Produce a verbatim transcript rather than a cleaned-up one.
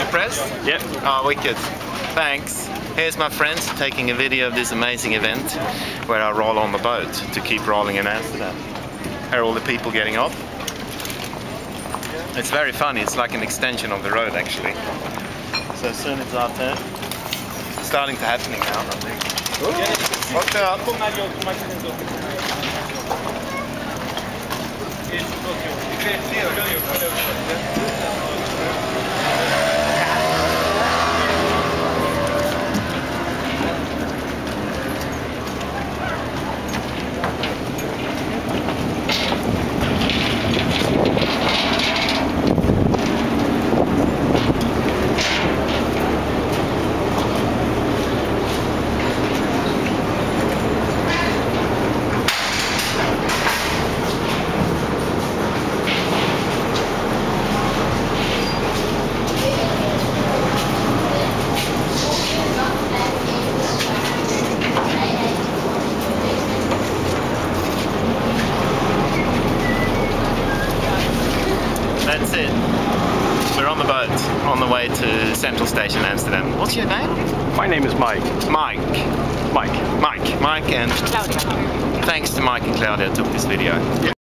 press? Yep. Oh, wicked. Thanks. Here's my friends taking a video of this amazing event where I roll on the boat to keep rolling in Amsterdam. Here are all the people getting off. It's very funny, it's like an extension of the road actually. So soon it's our turn. It's starting to happening now, I think. Watch out! That's it. We're on the boat, on the way to Central Station, Amsterdam. What's your name? My name is Mike. Mike. Mike. Mike. Mike and... Claudia. Thanks to Mike and Claudia who took this video.